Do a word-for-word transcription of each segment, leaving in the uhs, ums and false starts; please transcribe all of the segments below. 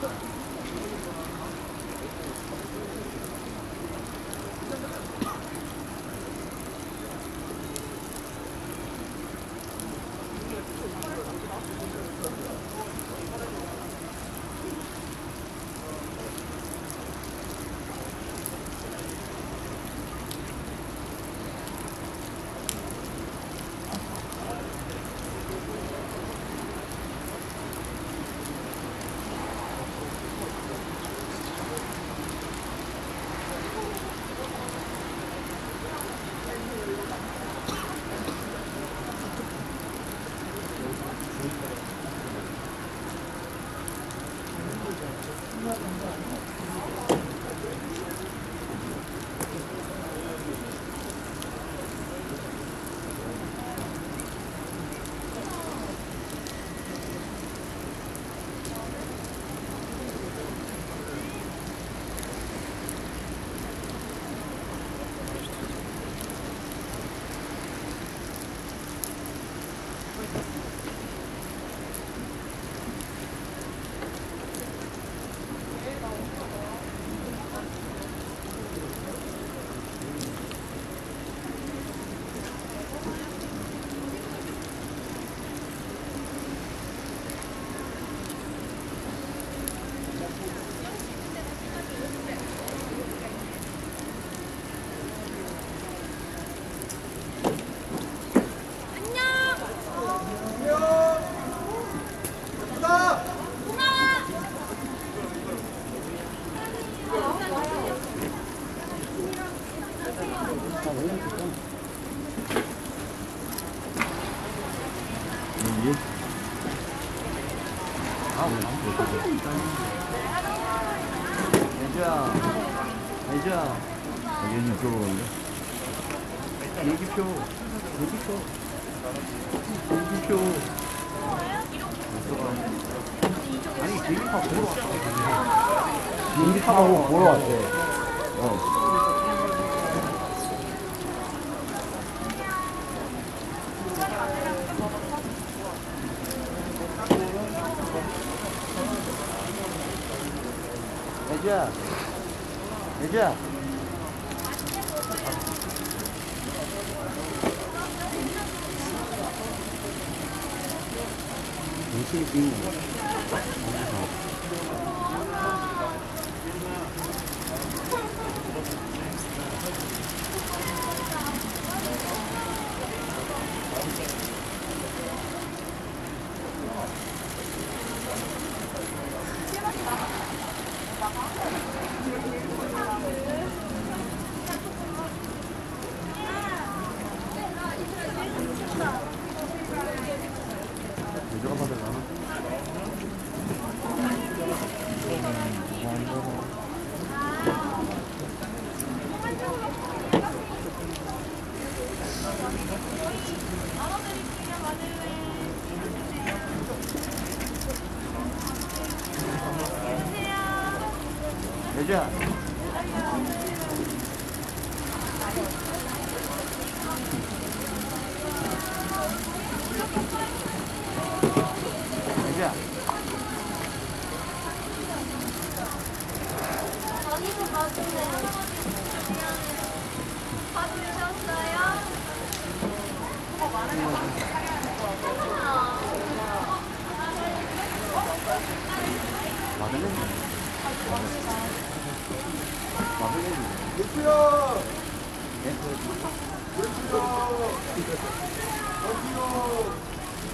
애자, 애자. 얘는 들어오는데. 얘기표, 얘기표, 얘기표. 아니 계기파 보러 왔어. 계기파하고 보러 왔대. 어. 애자, 애자. 무슨 빙? 애자. 애자. 언니도 봐주세요. 봐주셨어요? 마들렌. 마들렌. 예쁘야! 예쁘야. 어디요?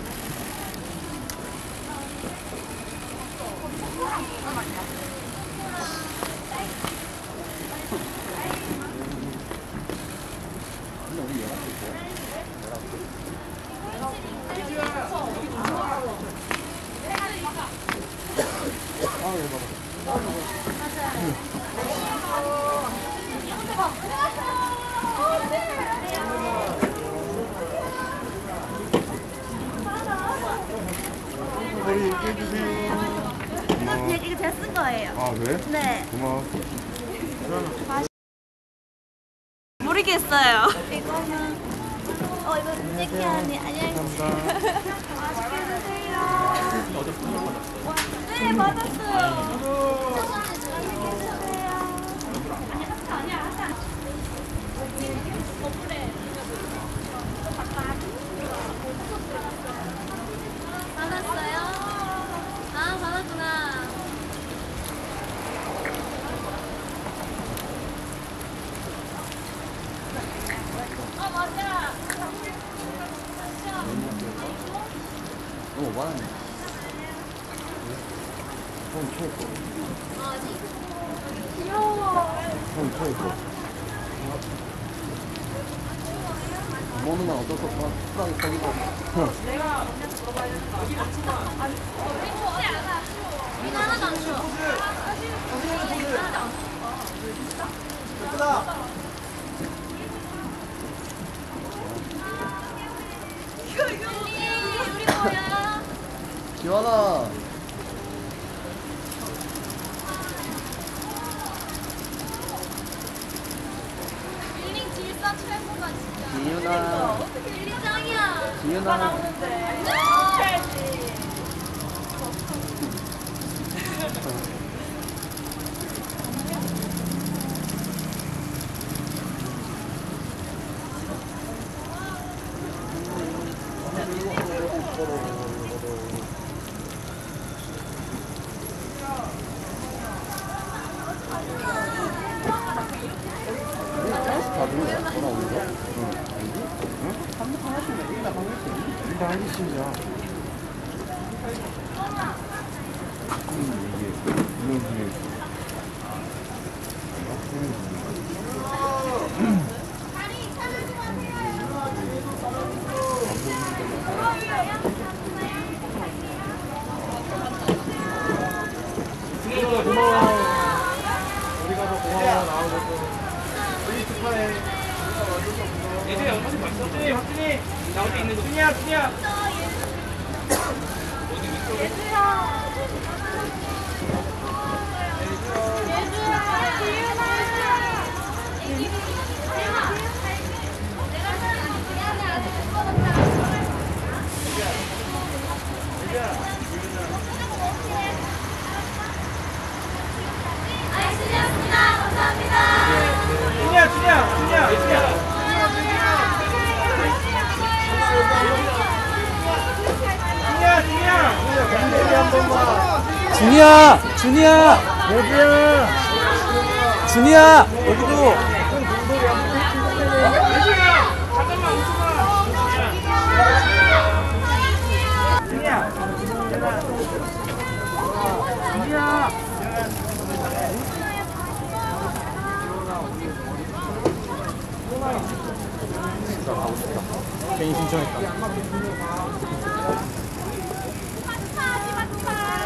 머리 얘기해주세요. 이거 이거 제가 쓴 거예요. 아 그래? 네. 고마워. 모르겠어요. 이거는 어 이거 찍기 아니 안녕히 계세요. 맛있게 드세요. 네 받았어요. 너무 많네. 손 쳐있고. 귀여워. 손 쳐있고. 먹는 건 어쩔 수 없어. 수박이 거기고. 이거 하나도 안 줘. 예쁘다. 우리 뭐야? 지원아. 빌링 질서 최고가 진짜. 지윤아. 어떻게 빌링 짱이야? 지윤아. 다 누구야? 전화 오는 거? 응. 아니지? 응? 한 번 하나씩이야. 일단 한 개씩. 일단 한 개씩이야. 음, 이게, 이런 중에. 고마워. 고마워. 우리가 더 고마워. 나와줘서. 우리 축하해. 예준이 영상 좀 봤어? 확진이 확진이 나올 때 있는 거 준이야 준이야 준이야 준이야 준이야 예준이야 준이야 준이야 건배리 한 번만. 준이야! 준이야! 예주야. 준이야! 여기도! 예준이야 잠깐만 웃어봐 준이야 준이야 개인 신청했다. 마스카지 마스카.